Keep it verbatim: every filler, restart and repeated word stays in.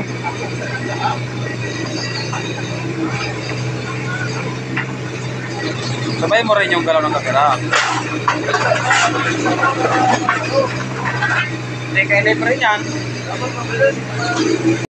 Sabay mo rin yung galaw ng kamera. Hindi, kaya libre yan.